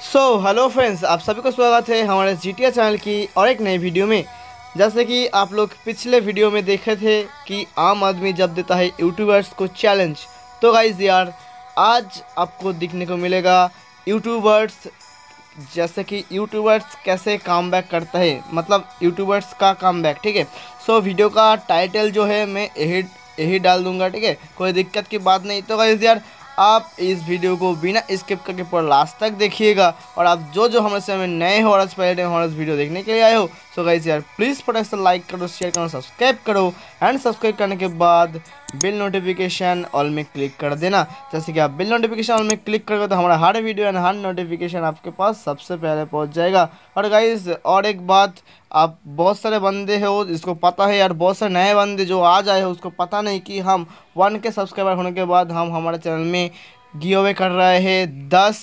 Hello friends, आप सभी को स्वागत है हमारे GTA चैनल की और एक नई वीडियो में। जैसे कि आप लोग पिछले वीडियो में देखे थे कि आम आदमी जब देता है यूट्यूबर्स को चैलेंज, तो गाइज यार आज आपको दिखने को मिलेगा यूट्यूबर्स, जैसे कि यूट्यूबर्स कैसे काम बैक करता है, मतलब यूट्यूबर्स का काम बैक। ठीक है, वीडियो का टाइटल जो है मैं यही यही डाल दूंगा। ठीक है, कोई दिक्कत की बात नहीं। तो गाइस यार आप इस वीडियो को बिना स्किप करके पूरा लास्ट तक देखिएगा। और आप जो हमारे चैनल में नए हो और आज पहले टाइम हमारा वीडियो देखने के लिए आए हो, सो गाइस यार प्लीज़ फटाक से लाइक करो, शेयर करो, सब्सक्राइब करो। एंड सब्सक्राइब करने के बाद बिल नोटिफिकेशन ऑल में क्लिक कर देना। जैसे कि आप बिल नोटिफिकेशन ऑल में क्लिक करोगे तो हमारा हर वीडियो एंड हर नोटिफिकेशन आपके पास सबसे पहले पहुंच जाएगा। और गाइस और एक बात, आप बहुत सारे बंदे हो जिसको पता है यार, बहुत सारे नए बंदे जो आज आए हो उसको पता नहीं कि हम 1K सब्सक्राइबर होने के बाद हम हमारे चैनल में गिव अवे कर रहे हैं 10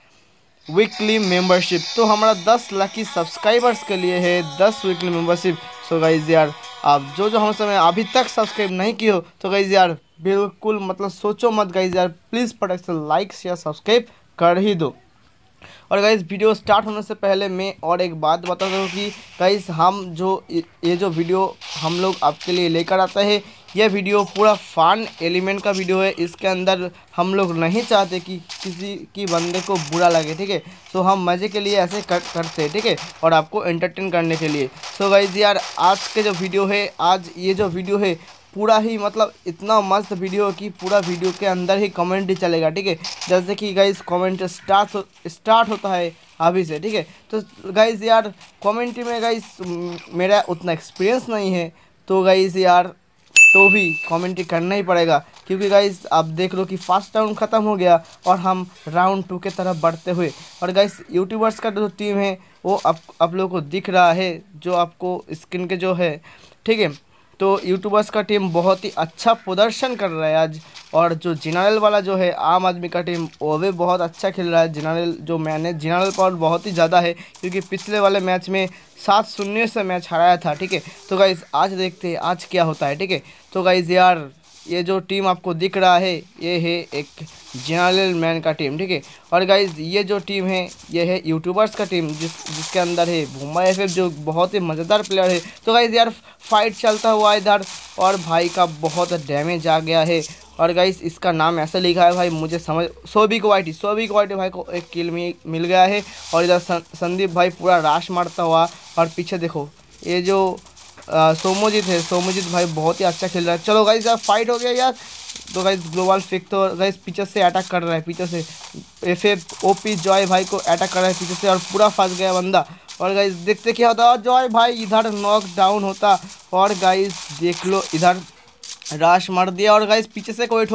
वीकली मेंबरशिप। तो हमारा 10 लकी सब्सक्राइबर्स के लिए है 10 वीकली मेंबरशिप। सो गाइज यार आप जो हम समय अभी तक सब्सक्राइब नहीं किए हो, तो गाइज यार बिल्कुल मतलब सोचो मत गाइज यार, प्लीज़ फटाक से लाइक शेयर सब्सक्राइब कर ही दो। और गाइस वीडियो स्टार्ट होने से पहले मैं और एक बात बता दूँ कि गाइस हम जो ये जो वीडियो हम लोग आपके लिए लेकर आता है, यह वीडियो पूरा फन एलिमेंट का वीडियो है। इसके अंदर हम लोग नहीं चाहते कि किसी की बंदे को बुरा लगे। ठीक है, तो हम मज़े के लिए ऐसे करते हैं। ठीक है, और आपको एंटरटेन करने के लिए। सो गाइस यार आज के जो वीडियो है, आज ये जो वीडियो है पूरा ही मतलब इतना मस्त वीडियो कि पूरा वीडियो के अंदर ही कमेंट ही चलेगा। ठीक है, जैसे कि गाइस कमेंट स्टार्ट होता है अभी से। ठीक है, तो गाइस यार कमेंट में गाइस मेरा उतना एक्सपीरियंस नहीं है, तो गाइस यार तो भी कमेंट्री करना ही पड़ेगा, क्योंकि गाइस आप देख लो कि फर्स्ट राउंड ख़त्म हो गया और हम राउंड 2 के तरफ बढ़ते हुए। और गाइस यूट्यूबर्स का जो टीम है वो आप लोगों को दिख रहा है, जो आपको स्क्रीन के जो है। ठीक है, तो यूट्यूबर्स का टीम बहुत ही अच्छा प्रदर्शन कर रहा है आज। और जो जनरल वाला जो है आम आदमी का टीम, वो भी बहुत अच्छा खेल रहा है। जनरल जो मैंने जनरल पावर बहुत ही ज़्यादा है, क्योंकि पिछले वाले मैच में 7-0 से मैच हराया था। ठीक है, तो गाइज़ आज देखते हैं आज क्या होता है। ठीक है, तो गाइज़ यार ये जो टीम आपको दिख रहा है ये है एक जनरल मैन का टीम। ठीक है, और गाइज़ ये जो टीम है ये है यूट्यूबर्स का टीम, जिसके अंदर है बुम्बा एफएफ जो बहुत ही मज़ेदार प्लेयर है। तो गाइज़ यार फाइट चलता हुआ इधर, और भाई का बहुत डैमेज आ गया है। और गाइस इसका नाम ऐसे लिखा है भाई, मुझे समझ सोबिक वाइटी भाई को एक किल मिल गया है। और इधर संदीप भाई पूरा राश मारता हुआ। और पीछे देखो ये जो सोमोजीत भाई बहुत ही अच्छा खेल रहा है। चलो गाइस यार फाइट हो गया यार। तो गाइस ग्लोबल फिक तो गाइस पीछे से अटैक कर रहा है, पीछे से एफएफ ओपी जॉय भाई को अटैक कर रहा है पीछे से, और पूरा फंस गया बंदा। और गाइस देखते क्या होता है, जॉय भाई इधर नॉक डाउन होता। और गाइस देख लो इधर राश मार दिया, और गाइस पीछे से कोई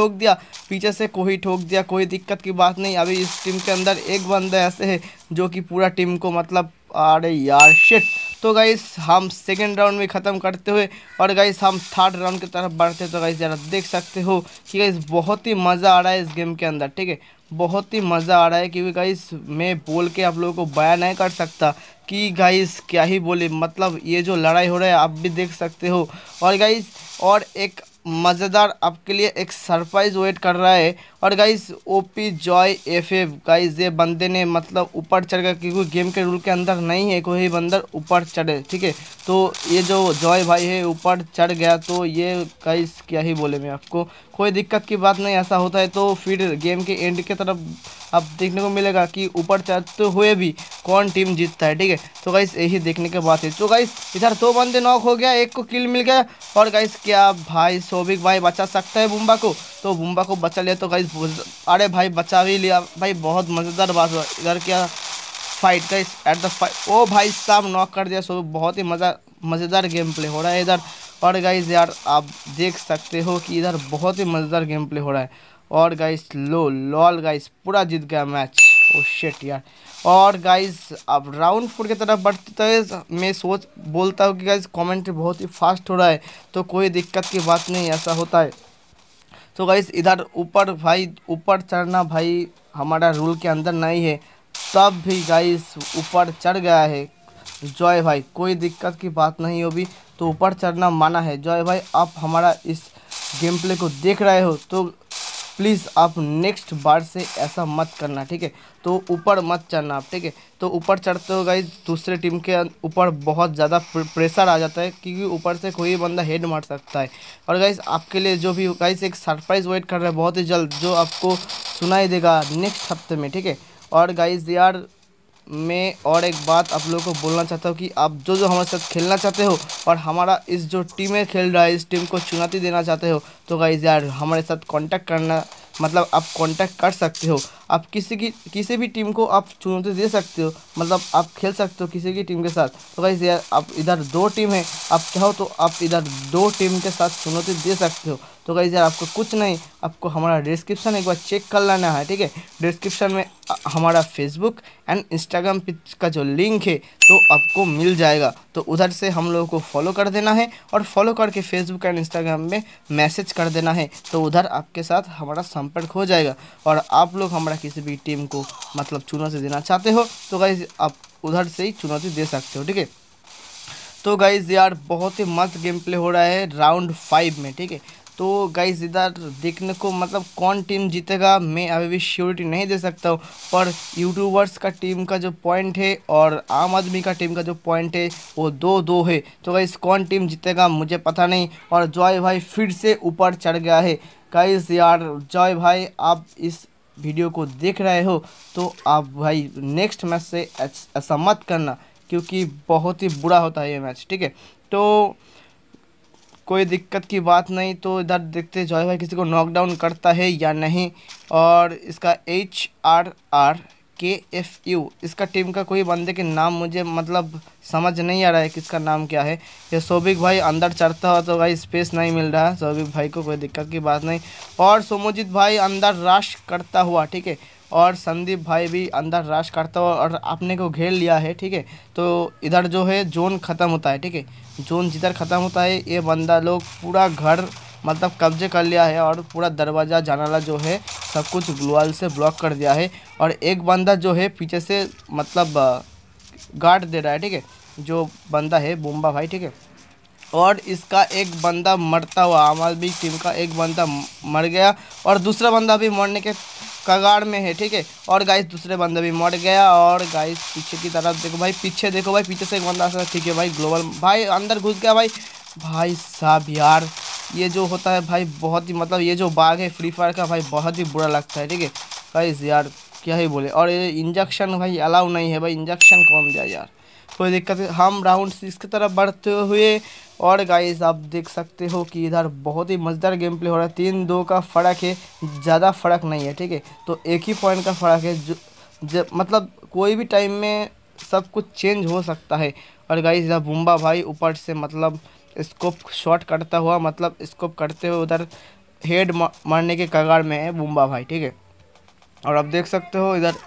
ठोक दिया, कोई दिक्कत की बात नहीं। अभी इस टीम के अंदर एक बंदा ऐसे है जो कि पूरा टीम को मतलब, अरे यार शिट। तो गाइस हम सेकेंड राउंड में ख़त्म करते हुए और गाइस हम थर्ड राउंड की तरफ बढ़ते। तो गाइस ज़रा देख सकते हो कि गाइस बहुत ही मज़ा आ रहा है इस गेम के अंदर। ठीक है, बहुत ही मज़ा आ रहा है, क्योंकि गाइस मैं बोल के आप लोगों को बयान नहीं कर सकता कि गाइस क्या ही बोले। मतलब ये जो लड़ाई हो रहा है आप भी देख सकते हो। और गाइस और एक मज़ेदार आपके लिए एक सरप्राइज़ वेट कर रहा है। और guys OP Joy FF guys ये बंदे ने मतलब ऊपर चढ़ गया, क्योंकि गेम के रूल के अंदर नहीं है कोई बंदर ऊपर चढ़े। ठीक है, तो ये जो जॉय भाई है ऊपर चढ़ गया, तो ये गाइस क्या ही बोले मैं आपको, कोई दिक्कत की बात नहीं। ऐसा होता है तो फिर गेम के एंड की तरफ अब देखने को मिलेगा कि ऊपर चढ़ते हुए भी कौन टीम जीतता है। ठीक है, तो गाइस यही देखने के बात है। तो गाइस इधर 2 बंदे नॉक हो गया, एक को किल मिल गया। और गाइस क्या भाई सोबिक भाई बचा सकता है बुम्बा को, तो बुम्बा को बचा लिया। तो गाइस अरे भाई बचा भी लिया भाई, बहुत मज़ेदार बात हुआ। इधर क्या fight guys at the fight, ओ भाई साहब नॉक कर दिया। सो बहुत ही मज़ेदार गेम प्ले हो रहा है इधर। और गाइस यार आप देख सकते हो कि इधर बहुत ही मज़ेदार गेम प्ले हो रहा है। और गाइस लॉल गाइस पूरा जीत गया मैच, ओ शिट यार। और गाइस अब राउंड 4 की तरफ बढ़ते हैं। मैं बोलता हूँ कि गाइस कमेंट्री बहुत ही फास्ट हो रहा है, तो कोई दिक्कत की बात नहीं, ऐसा होता है। तो गाइस इधर ऊपर भाई ऊपर चढ़ना भाई हमारा रूल के अंदर नहीं है, तब भी गाइस ऊपर चढ़ गया है जॉय भाई, कोई दिक्कत की बात नहीं हो भी, तो ऊपर चढ़ना माना है। जॉय भाई आप हमारा इस गेम प्ले को देख रहे हो तो प्लीज़ आप नेक्स्ट बार से ऐसा मत करना, ठीक है। तो ऊपर मत चढ़ना आप, ठीक है। तो ऊपर चढ़ते हो गाइस दूसरे टीम के ऊपर बहुत ज़्यादा प्रेशर आ जाता है, क्योंकि ऊपर से कोई बंदा हेड मार सकता है। और गाइस आपके लिए जो भी गाइस एक सरप्राइज़ वेट कर रहा है बहुत ही जल्द, जो आपको सुनाई देगा नेक्स्ट हफ्ते में, ठीक है। और गाइस यार मैं और एक बात आप लोगों को बोलना चाहता हूँ कि आप जो जो हमारे साथ खेलना चाहते हो और हमारा इस जो टीम में खेल रहा है इस टीम को चुनौती देना चाहते हो, तो गाइस यार हमारे साथ कांटेक्ट करना, मतलब आप कांटेक्ट कर सकते हो। आप किसी भी टीम को आप चुनौती दे सकते हो, मतलब आप खेल सकते हो किसी की टीम के साथ। तो गाइस यार आप इधर 2 टीम है, आप चाहो तो आप इधर 2 टीम के साथ चुनौती दे सकते हो। तो गाइस यार आपको कुछ नहीं, आपको हमारा डिस्क्रिप्शन एक बार चेक कर लेना है, ठीक है। डिस्क्रिप्शन में हमारा फेसबुक एंड इंस्टाग्राम पेज का जो लिंक है तो आपको मिल जाएगा, तो उधर से हम लोगों को फॉलो कर देना है और फॉलो करके फेसबुक एंड इंस्टाग्राम में मैसेज कर देना है, तो उधर आपके साथ हमारा संपर्क हो जाएगा। और आप लोग हमारा किसी भी टीम को मतलब चुनौती देना चाहते हो तो गाइस आप उधर से ही चुनौती दे सकते हो, ठीक है। तो गाइज़ यार बहुत ही मस्त गेम प्ले हो रहा है राउंड 5 में, ठीक है। तो गाइज़ इधर देखने को मतलब कौन टीम जीतेगा मैं अभी भी श्योरिटी नहीं दे सकता हूँ, पर यूट्यूबर्स का टीम का जो पॉइंट है और आम आदमी का टीम का जो पॉइंट है वो 2-2 है। तो गाइज़ कौन टीम जीतेगा मुझे पता नहीं। और जॉय भाई फिर से ऊपर चढ़ गया है। गाइज़ यार जॉय भाई आप इस वीडियो को देख रहे हो तो आप भाई नेक्स्ट मैच से ऐसा मत करना, क्योंकि बहुत ही बुरा होता है ये मैच, ठीक है। तो कोई दिक्कत की बात नहीं। तो इधर देखते जॉय भाई किसी को नॉकडाउन करता है या नहीं। और इसका HRRKFU इसका टीम का कोई बंदे के नाम मुझे मतलब समझ नहीं आ रहा है किसका नाम क्या है। ये सौबिक भाई अंदर चढ़ता हुआ तो भाई स्पेस नहीं मिल रहा है सौबिक भाई को, कोई दिक्कत की बात नहीं। और सोमोजीत भाई अंदर रश करता हुआ, ठीक है। और संदीप भाई भी अंदर रश करता हुआ और आपने को घेर लिया है, ठीक है। तो इधर जो है जोन ख़त्म होता है, ठीक है। जोन जिधर ख़त्म होता है ये बंदा लोग पूरा घर मतलब कब्जे कर लिया है और पूरा दरवाज़ा जानाला जो है सब कुछ ग्लूवाल से ब्लॉक कर दिया है। और एक बंदा जो है पीछे से मतलब गार्ड दे रहा है, ठीक है, जो बंदा है बुम्बा भाई, ठीक है। और इसका एक बंदा मरता हुआ, आम आदमी टीम का एक बंदा मर गया और दूसरा बंदा भी मरने के कगार में है, ठीक है। और गाइस दूसरे बंदा भी मर गया। और गाइस पीछे की तरफ देखो भाई, पीछे देखो भाई, पीछे से एक बंदा आ, ठीक है भाई ग्लोबल भाई अंदर घुस गया भाई। भाई साहब यार ये जो होता है भाई बहुत ही मतलब ये जो बाग है फ्री फायर का भाई बहुत ही बुरा लगता है, ठीक है। गाइस यार क्या ही बोले। और ये इंजेक्शन भाई अलाउ नहीं है भाई, इंजेक्शन कौन जाए यार, कोई दिक्कत है। हम राउंड 6 की तरफ बढ़ते हुए और गाइस आप देख सकते हो कि इधर बहुत ही मज़ेदार गेम प्ले हो रहा है। 3-2 का फ़र्क है, ज़्यादा फ़र्क नहीं है, ठीक है। तो एक ही पॉइंट का फ़र्क है, जो मतलब कोई भी टाइम में सब कुछ चेंज हो सकता है। और गाइस इधर बुम्बा भाई ऊपर से मतलब स्कोप शॉट करता हुआ मतलब स्कोप करते हुए उधर हेड मारने के कगार में है बुम्बा भाई, ठीक है। और आप देख सकते हो इधर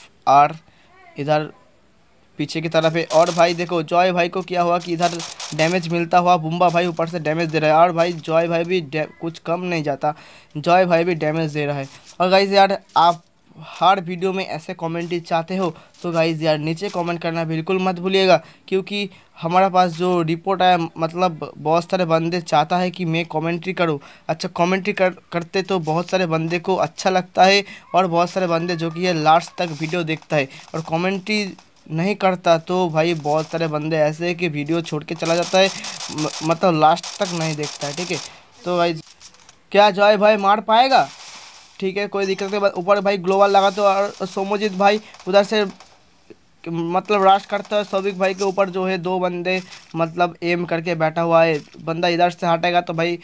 FR इधर पीछे की तरफ है। और भाई देखो जॉय भाई को क्या हुआ कि इधर डैमेज मिलता हुआ बुम्बा भाई ऊपर से डैमेज दे रहा है। और भाई जॉय भाई भी कुछ कम नहीं जाता, जॉय भाई भी डैमेज दे रहा है। और गाइज़ यार आप हर वीडियो में ऐसे कमेंट्री चाहते हो तो गाइज़ यार नीचे कमेंट करना बिल्कुल मत भूलिएगा, क्योंकि हमारा पास जो रिपोर्ट आया मतलब बहुत सारे बंदे चाहता है कि मैं कमेंट्री करूं। अच्छा कमेंट्री करते तो बहुत सारे बंदे को अच्छा लगता है और बहुत सारे बंदे जो कि ये लास्ट तक वीडियो देखता है और कमेंट्री नहीं करता तो भाई बहुत सारे बंदे ऐसे हैं कि वीडियो छोड़ के चला जाता है, मतलब लास्ट तक नहीं देखता है, ठीक है। तो भाई क्या जॉय भाई मार पाएगा, ठीक है कोई दिक्कत नहीं। ऊपर भाई ग्लोबल लगा तो और सोमोजीत भाई उधर से मतलब राश करता है सौविक भाई के ऊपर जो है 2 बंदे मतलब एम करके बैठा हुआ है। बंदा इधर से हटेगा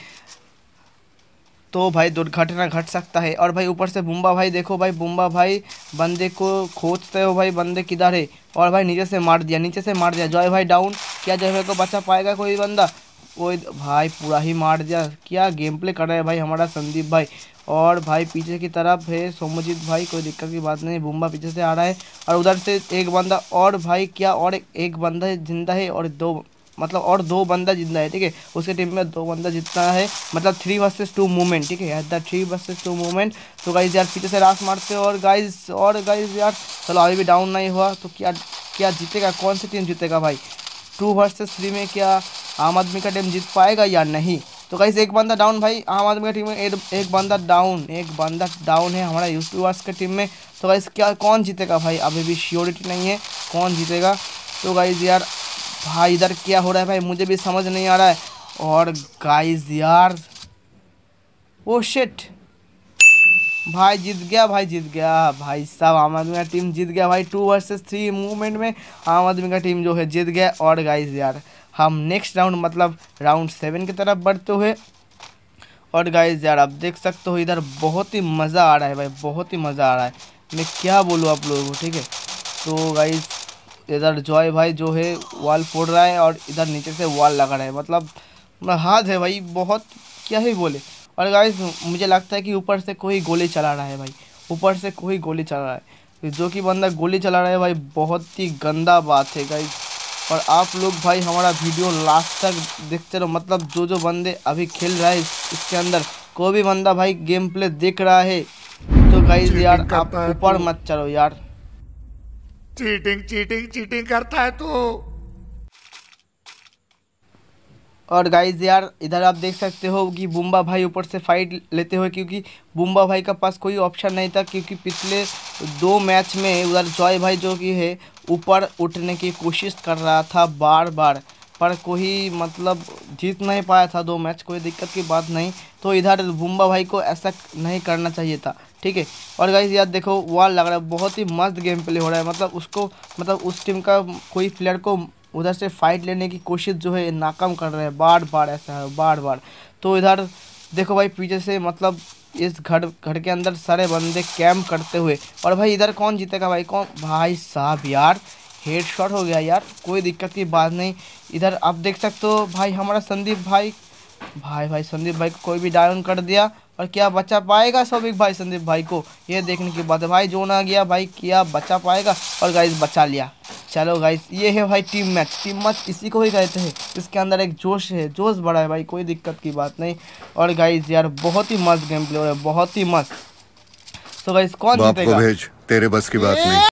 तो भाई दुर्घटना घट सकता है। और भाई ऊपर से बुम्बा भाई देखो भाई, बुम्बा भाई बंदे को खोजते हो भाई, बंदे किधर है। और भाई नीचे से मार दिया, नीचे से मार दिया जॉय भाई डाउन। क्या जॉय भाई को बचा पाएगा कोई बंदा, कोई भाई पूरा ही मार दिया। क्या गेम प्ले कर रहा है भाई हमारा संदीप भाई। और भाई पीछे की तरफ है सोमजीत भाई, कोई दिक्कत की बात नहीं, बुम्बा पीछे से आ रहा है। और उधर से एक बंदा और भाई क्या और एक बंदा जिंदा है और 2 बंदा जिंदा है, ठीक है। उसके टीम में 2 बंदा जितना है मतलब 3 वर्सेस 2 मूवमेंट, ठीक है, 3 वर्सेस 2 मूवमेंट। तो गाइज यार पीछे से रास मारते हो और गाइज यार चलो अभी भी डाउन नहीं हुआ तो क्या जीतेगा, कौन सी टीम जीतेगा भाई। 2 वर्सेस 3 में क्या आम आदमी का टीम जीत पाएगा या नहीं। तो गाइस एक बंदा डाउन भाई आम आदमी की टीम में, एक बंदा डाउन, एक बंदा डाउन है हमारा यूट्यूबर्स की टीम में। तो गाइस क्या कौन जीतेगा भाई, अभी भी श्योरिटी नहीं है कौन जीतेगा। तो गाइस यार भाई इधर क्या हो रहा है भाई, मुझे भी समझ नहीं आ रहा है। और गाइस यार ओ शिट, भाई जीत गया, भाई जीत गया भाई साहब, आम आदमी का टीम जीत गया भाई। 2 वर्सेस 3 मूवमेंट में आम आदमी का टीम जो है जीत गया। और गाइस यार हम नेक्स्ट राउंड मतलब राउंड 7 की तरफ बढ़ते हुए। और गाइस यार आप देख सकते हो इधर बहुत ही मज़ा आ रहा है भाई, बहुत ही मज़ा आ रहा है, मैं क्या बोलूँ आप लोगों को, ठीक है। तो गाइस इधर जॉय भाई जो है वॉल फोड़ रहा है और इधर नीचे से वॉल लगा रहा है, मतलब हाथ है भाई बहुत, क्या ही बोले। और गाइस मुझे लगता है कि ऊपर से कोई गोली चला रहा है भाई, ऊपर से कोई गोली चला रहा है, जो कि बंदा गोली चला रहा है भाई बहुत ही गंदा बात है गाइस। और आप लोग भाई हमारा वीडियो लास्ट तक देखते रहो, मतलब जो बंदे अभी खेल रहा है इसके अंदर कोई भी बंदा भाई गेम प्ले देख रहा है तो गाइस यार आप ऊपर मत चलो यार। चीटिंग चीटिंग चीटिंग करता है तू। और गाइज यार इधर आप देख सकते हो कि बुम्बा भाई ऊपर से फाइट लेते हुए, क्योंकि बुम्बा भाई का पास कोई ऑप्शन नहीं था, क्योंकि पिछले 2 मैच में उधर जॉय भाई जो कि है ऊपर उठने की कोशिश कर रहा था बार बार, पर कोई मतलब जीत नहीं पाया था 2 मैच, कोई दिक्कत की बात नहीं। तो इधर बुम्बा भाई को ऐसा नहीं करना चाहिए था, ठीक है। और गाइज यार देखो वॉल लग रहा है, बहुत ही मस्त गेम प्ले हो रहा है, मतलब उसको मतलब उस टीम का कोई प्लेयर को उधर से फाइट लेने की कोशिश जो है नाकाम कर रहे हैं बार बार, ऐसा है बार बार। तो इधर देखो भाई पीछे से मतलब इस घर घर के अंदर सारे बंदे कैंप करते हुए। और भाई इधर कौन जीतेगा भाई, कौन भाई साहब यार हेडशॉट हो गया यार, कोई दिक्कत की बात नहीं। इधर आप देख सकते हो भाई हमारा संदीप भाई, भाई संदीप भाई को कोई भी डाउन कर दिया। और क्या बचा पाएगा सौभिक भाई संदीप भाई को, ये देखने की बात है भाई, जोन आ गया भाई, क्या बचा पाएगा। और गाइस बचा लिया। चलो गाइस ये है भाई टीम मैच, टीम मैच इसी को ही कहते हैं, इसके अंदर एक जोश है, जोश बड़ा है भाई, कोई दिक्कत की बात नहीं। और गाइस यार बहुत ही मस्त गेम प्ले हो रहा है, बहुत ही मस्त। तो गाइस कौन बाप को जीतेगा, भेज, तेरे बस की बात नहीं।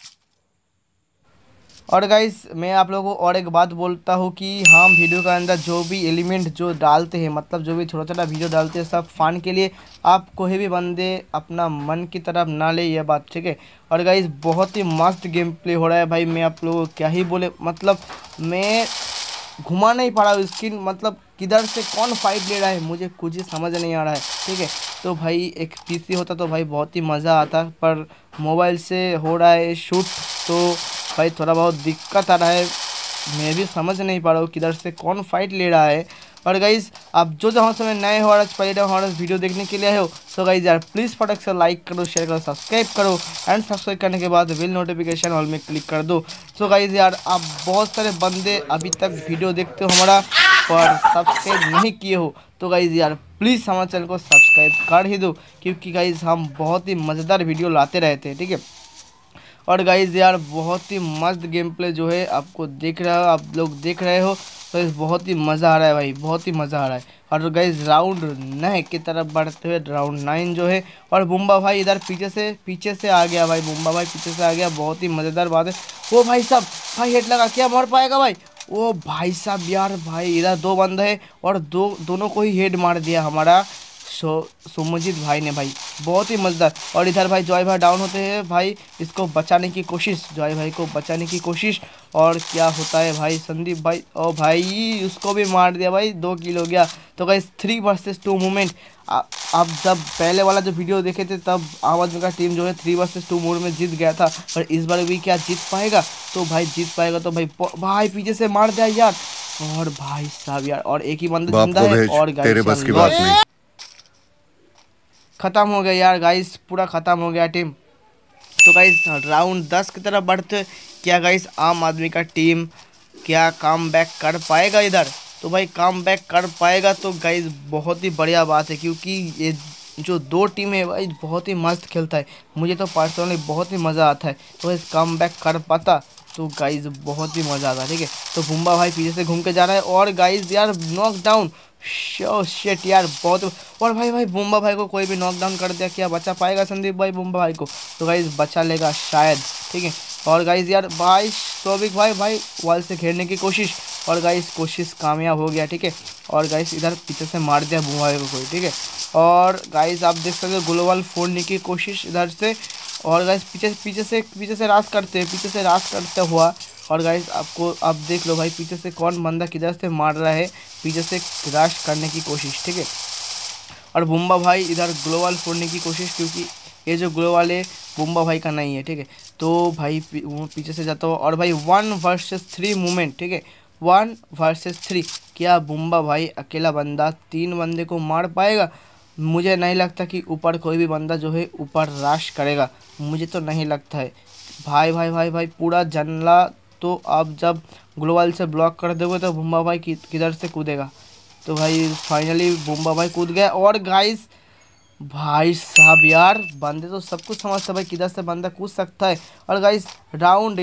और गाइस मैं आप लोगों को और एक बात बोलता हूँ कि हम वीडियो के अंदर जो भी एलिमेंट जो डालते हैं, मतलब जो भी छोटा छोटा वीडियो डालते हैं सब फन के लिए, आप कोई भी बंदे अपना मन की तरफ ना ले, ये बात ठीक है। और गाइस बहुत ही मस्त गेम प्ले हो रहा है भाई, मैं आप लोगों को क्या ही बोले, मतलब मैं घुमा नहीं पा रहा हूँ स्क्रीन, मतलब किधर से कौन फाइट ले रहा है मुझे कुछ ही समझ नहीं आ रहा है, ठीक है। तो भाई एक पीसी होता तो भाई बहुत ही मज़ा आता, पर मोबाइल से हो रहा है शूट, तो भाई थोड़ा बहुत दिक्कत आ रहा है, मैं भी समझ नहीं पा रहा हूँ किधर से कौन फाइट ले रहा है। और गाइज़ आप जो जहाँ से नए हो और पहले हमारा वीडियो देखने के लिए आए हो, तो गाइज़ यार प्लीज़ फटाक से लाइक करो, शेयर करो, सब्सक्राइब करो, एंड सब्सक्राइब करने के बाद बिल नोटिफिकेशन ऑल में क्लिक कर दो। तो गाइज़ यार आप बहुत सारे बंदे अभी तक वीडियो देखते हो हमारा पर सब्सक्राइब नहीं किए हो, तो गाइज़ यार प्लीज़ हमारे चैनल को सब्सक्राइब कर ही दो, क्योंकि गाइज़ हम बहुत ही मज़ेदार वीडियो लाते रहते हैं, ठीक है। और गाइज़ यार बहुत ही मस्त गेम प्ले जो है आपको देख रहा हो, आप लोग देख रहे हो, तो इस बहुत ही मज़ा आ रहा है भाई, बहुत ही मज़ा आ रहा है। और गाइज़ राउंड 9 की तरफ बढ़ते हुए राउंड 9 जो है, और बुम्बा भाई इधर पीछे से आ गया भाई, बुम्बा भाई पीछे से आ गया, बहुत ही मज़ेदार बात है। वो भाई साहब भाई हेड लगा, क्या मर पाएगा भाई, ओ भाई साहब यार भाई इधर 2 बंदे हैं और दोनों को ही हेड मार दिया हमारा सुमजीत भाई ने भाई, बहुत ही मज़ेदार। और इधर भाई जॉय भाई डाउन होते हैं भाई, इसको बचाने की कोशिश, जॉय भाई को बचाने की कोशिश, और क्या होता है भाई संदीप भाई, ओ भाई उसको भी मार दिया भाई, 2 किल हो गया। तो गाइस 3 वर्सेस 2 मूवमेंट, आप जब पहले वाला जो वीडियो देखे थे तब आम आदमी का टीम जो है 3 वर्सेस 2 मोड में जीत गया था, पर इस बार भी क्या जीत पाएगा, तो भाई जीत पाएगा तो भाई पीछे से मार दिया यार, और भाई साहब यार और एक ही बंदा जिंदा है। और तेरे बस की बात नहीं। ख़त्म हो गया यार गाइस, पूरा ख़त्म हो गया टीम। तो गाइस राउंड 10 की तरफ बढ़ते, क्या गाइस आम आदमी का टीम क्या काम बैक कर पाएगा इधर, तो भाई काम बैक कर पाएगा तो गाइस बहुत ही बढ़िया बात है, क्योंकि ये जो 2 टीम है भाई बहुत ही मस्त खेलता है, मुझे तो पर्सनली बहुत ही मज़ा आता है, तो इस काम बैक कर पाता तो गाइस बहुत ही मज़ा आता है, ठीक है। तो बुम्बा भाई पीछे से घूम के जा रहा है, और गाइस यार नॉक डाउन, शो शिट यार बहुत। और भाई बुम्बा भाई को कोई भी नॉक डाउन कर दिया, क्या बचा पाएगा संदीप भाई बुम्बा भाई को, तो गाइस बचा लेगा शायद, ठीक है। और गाइस यार भाई सौबिक भाई वॉल से घेरने की कोशिश, और गाइस कोशिश कामयाब हो गया, ठीक है। और गाइस इधर पीछे से मार दिया बुमराह को कोई, ठीक है। और गाइस आप देख सकते हो ग्लोबल फोड़ने की कोशिश इधर से, और गाइस पीछे से रास करते हुआ। और गाइस आपको आप देख लो भाई पीछे से कौन बंदा किधर से मार रहा है, पीछे से राश करने की कोशिश, ठीक है। और बुम्बा भाई इधर ग्लोबल फोड़ने की कोशिश, क्योंकि ये जो ग्लोबल है बुम्बा भाई का नहीं है, ठीक है। तो भाई वो पीछे से जाता हो, और भाई 1 वर्सेस 3 मूवमेंट, ठीक है। 1 वर्सेस 3, क्या बुम्बा भाई अकेला बंदा 3 बंदे को मार पाएगा? मुझे नहीं लगता कि ऊपर कोई भी बंदा जो है ऊपर राश करेगा, मुझे तो नहीं लगता है। भाई पूरा जंगला तो आप जब ग्लोबल से ब्लॉक कर दोगे तो बुम्बा भाई किधर से कूदेगा? तो भाई फाइनली बुम्बा भाई कूद गया। और गाइस भाई साहब यार बंदे तो सब कुछ समझते भाई किधर से बंदा कूद सकता है। और गाइस राउंड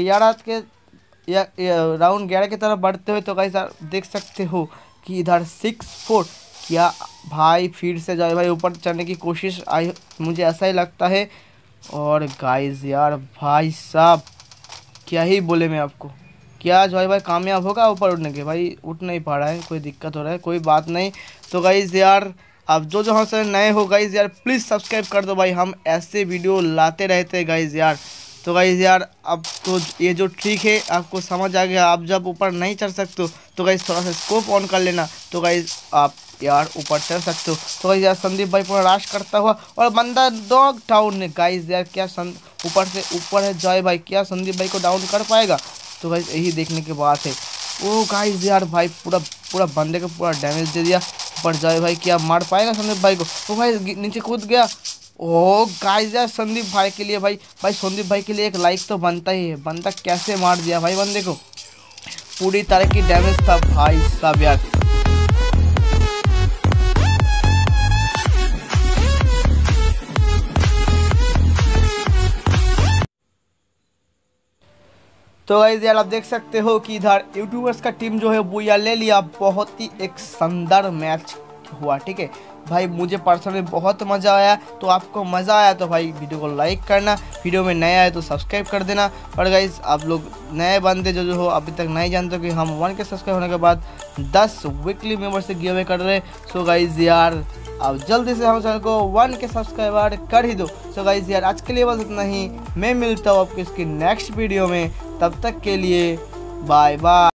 11 की तरफ बढ़ते हुए तो गाइस देख सकते हो कि इधर 6-4, क्या भाई फिर से जाए भाई ऊपर चढ़ने की कोशिश आई, मुझे ऐसा ही लगता है। और गाइस यार भाई साहब क्या ही बोले मैं आपको, क्या जो है भाई कामयाब होगा ऊपर उठने के? भाई उठ नहीं पा रहा है, कोई दिक्कत हो रहा है, कोई बात नहीं। तो गाइस यार अब जो हमारे नए हो गाइस यार प्लीज़ सब्सक्राइब कर दो भाई, हम ऐसे वीडियो लाते रहते हैं गाइस यार। तो गाइस यार अब तो ये जो ट्रिक है आपको समझ आ गया, आप जब ऊपर नहीं चढ़ सकते हो तो गाइस थोड़ा सा स्कोप ऑन कर लेना, तो गाइस आप यार ऊपर चढ़ सकते हो। तो गाइस यार संदीप भाई पूरा राश करता हुआ, और बंदा डॉग डाउन है गाइस यार, क्या ऊपर है जॉय भाई, क्या संदीप भाई को डाउन कर पाएगा? तो गाइस यही देखने की बात है। ओ गाइस यार भाई पूरा बंदे को पूरा डैमेज दे दिया, ऊपर जॉय भाई क्या मार पाएगा संदीप भाई को? ओ भाई नीचे कूद गया। ओ गाइस यार संदीप भाई के लिए भाई संदीप भाई के लिए एक लाइक तो बनता ही है, बंदा कैसे मार दिया भाई बंदे को, पूरी तरह की डैमेज था भाई साहब यार। तो गाइस यार आप देख सकते हो कि इधर यूट्यूबर्स का टीम जो है वो यार ले लिया, बहुत ही एक शानदार मैच हुआ, ठीक है भाई। मुझे पर्सनली बहुत मज़ा आया, तो आपको मज़ा आया तो भाई वीडियो को लाइक करना, वीडियो में नया है तो सब्सक्राइब कर देना। और गाइस आप लोग नए बंदे जो हो अभी तक नहीं जानते हो कि हम 1 के सब्सक्राइब होने के बाद 10 वीकली मेंबर से गिव अवे कर रहे हैं। सो गाइस यार अब जल्दी से हम चैनल को 1 के सब्सक्राइबर कर ही दो। सो गाइस यार आज के लिए बस इतना ही, मैं मिलता हूँ आपको इसकी नेक्स्ट वीडियो में, तब तक के लिए बाय बाय।